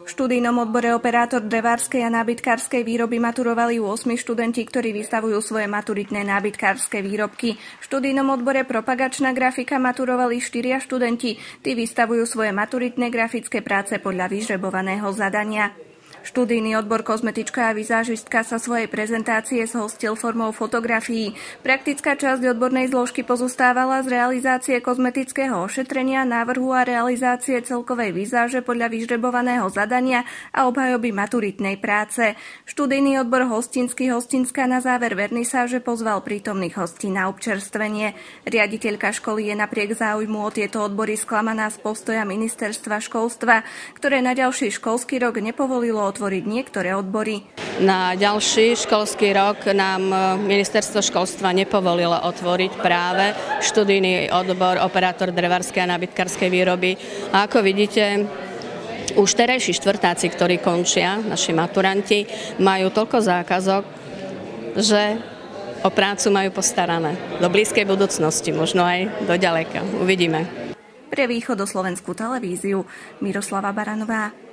V študijnom odbore operátor drevárskej a nábytkárskej výroby maturovali 8 študenti, ktorí vystavujú svoje maturitné nábytkárske výrobky. V študijnom odbore propagačná grafika maturovali 4 študenti. Tí vystavujú svoje maturitné grafické práce podľa vyžrebovaného zadania. Študijný odbor kozmetička a vizážistka sa svojej prezentácie zhostil formou fotografií. Praktická časť odbornej zložky pozostávala z realizácie kozmetického ošetrenia, návrhu a realizácie celkovej vizáže podľa vyžrebovaného zadania a obhajoby maturitnej práce. Študijný odbor hostinská na záver vernisáže pozval prítomných hostí na občerstvenie. Riaditeľka školy je napriek záujmu o tieto odbory sklamaná z postoja ministerstva školstva, ktoré na ďalší školský rok nepovolilo otvoriť niektoré odbory. Na ďalší školský rok nám ministerstvo školstva nepovolilo otvoriť práve študijný odbor operátor drevárskej a nábytkárskej výroby. A ako vidíte, už terajší štvrtáci, ktorí končia, naši maturanti, majú toľko zákazok, že o prácu majú postarané. Do blízkej budúcnosti, možno aj do ďaleka. Uvidíme. Pre východoslovenskú televíziu Miroslava Baranová.